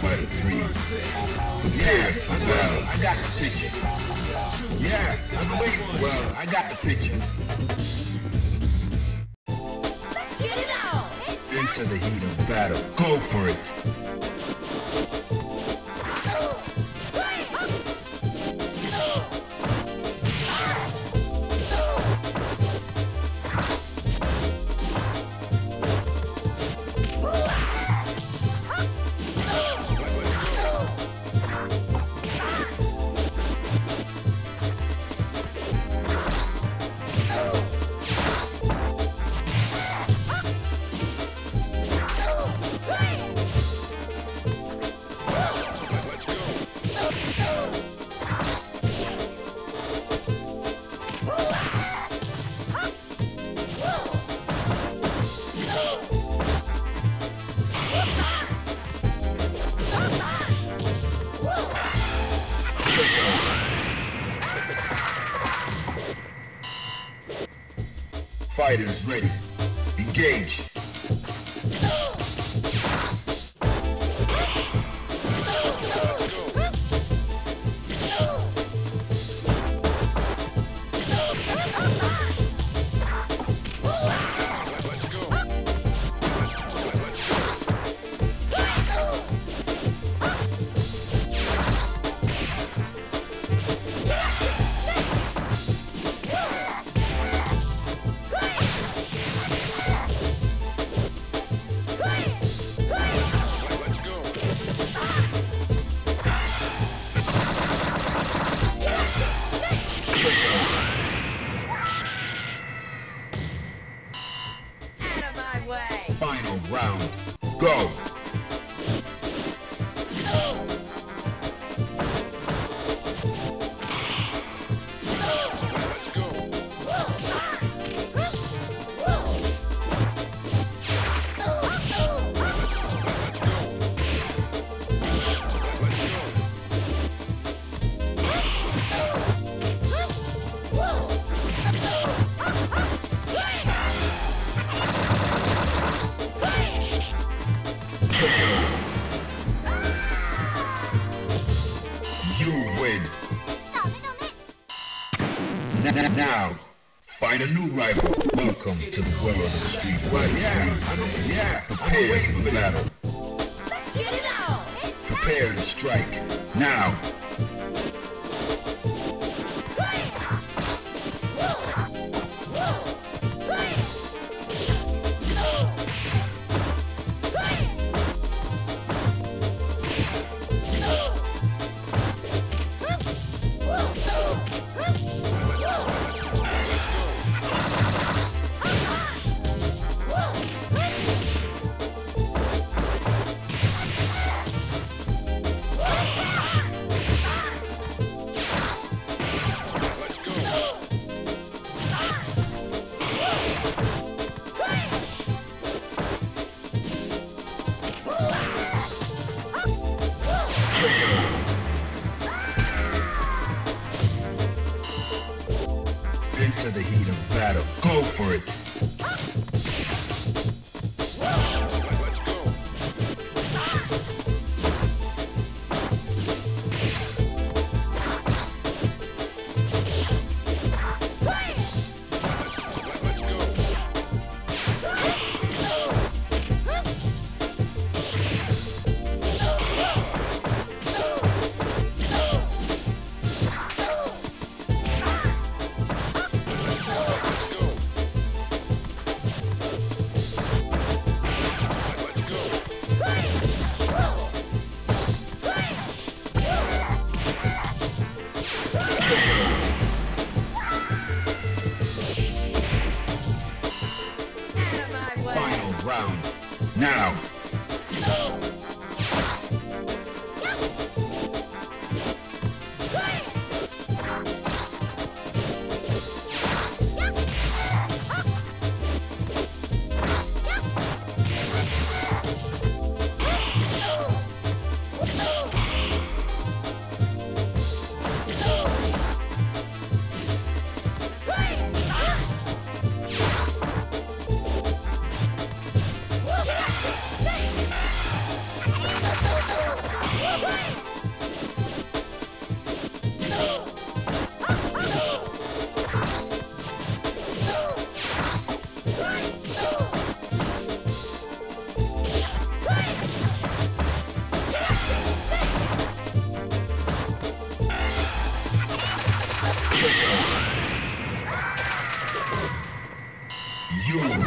Fighter 3. Prepare for battle. I got the picture. Yeah, I'm waiting. Well, I got the picture. Get it out! Into the heat of battle. Go for it. Fighters ready. Engage. Final round. Go! You win. Now, find a new rival. Welcome to the world of the Street Fighter. Yeah. Prepare for the battle. Get it out! Prepare to strike. Now. Into the heat of battle. Go for it.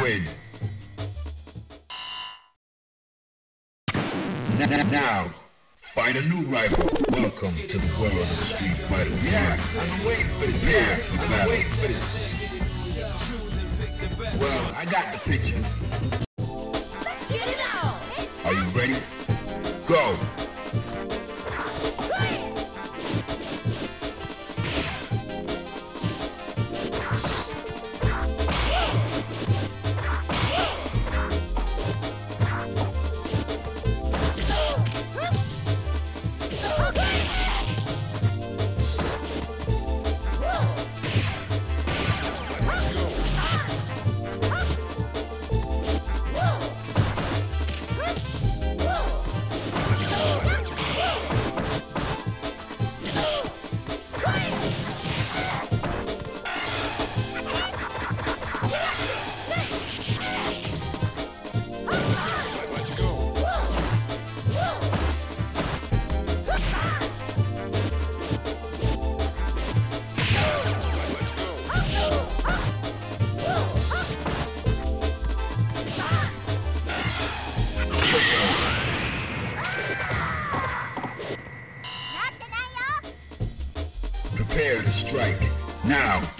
win. Now, find a new rival. Welcome to the world of Street Fighter. Yeah, I've been waiting for this. Yeah, I've been waiting for this. Well, I got the picture. Get it on! Are you ready? Go! Prepare to strike. Now!